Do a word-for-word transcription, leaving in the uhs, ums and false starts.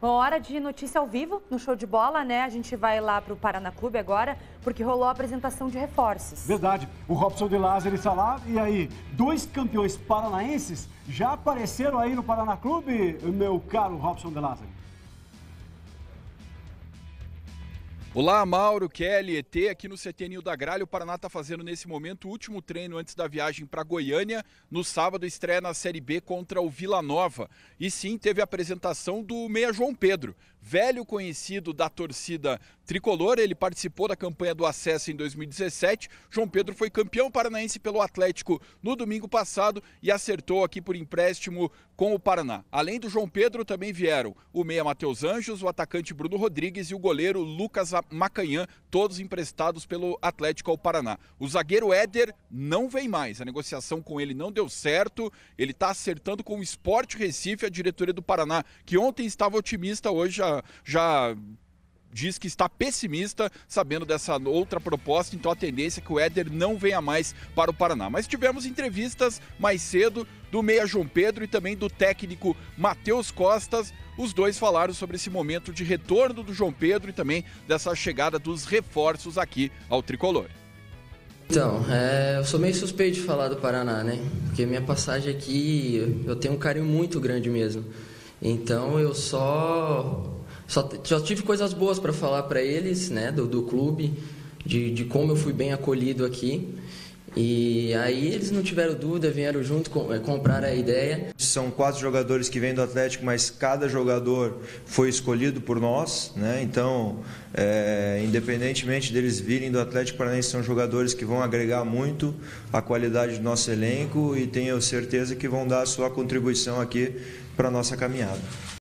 Bom, hora de notícia ao vivo no Show de Bola, né? A gente vai lá para o Paraná Clube agora, porque rolou a apresentação de reforços. Verdade. O Robson de Lázaro está lá. E aí, dois campeões paranaenses já apareceram aí no Paraná Clube, meu caro Robson de Lázaro? Olá, Mauro, Kelly, E T, aqui no C T Ninho da Gralha. O Paraná está fazendo nesse momento o último treino antes da viagem para Goiânia. No sábado, estreia na Série B contra o Vila Nova. E sim, teve a apresentação do meia João Pedro, velho conhecido da torcida tricolor. Ele participou da campanha do acesso em dois mil e dezessete. João Pedro foi campeão paranaense pelo Atlético no domingo passado e acertou aqui por empréstimo com o Paraná. Além do João Pedro, também vieram o meia Matheus Anjos, o atacante Bruno Rodrigues e o goleiro Lucas Macanhã, todos emprestados pelo Atlético ao Paraná. O zagueiro Éder não vem mais, a negociação com ele não deu certo, ele está acertando com o Sport Recife, a diretoria do Paraná, que ontem estava otimista, hoje já, já diz que está pessimista, sabendo dessa outra proposta, então a tendência é que o Éder não venha mais para o Paraná. Mas tivemos entrevistas mais cedo do meia João Pedro e também do técnico Matheus Costas. Os dois falaram sobre esse momento de retorno do João Pedro e também dessa chegada dos reforços aqui ao Tricolor. Então, é, eu sou meio suspeito de falar do Paraná, né? Porque minha passagem aqui, eu tenho um carinho muito grande mesmo. Então eu só... Só, só tive coisas boas para falar para eles, né, do, do clube, de, de como eu fui bem acolhido aqui. E aí eles não tiveram dúvida, vieram junto, com, é, comprar a ideia. São quatro jogadores que vêm do Atlético, mas cada jogador foi escolhido por nós, né? Então, é, independentemente deles virem do Atlético Paranaense, são jogadores que vão agregar muito a qualidade do nosso elenco e tenho certeza que vão dar a sua contribuição aqui para a nossa caminhada.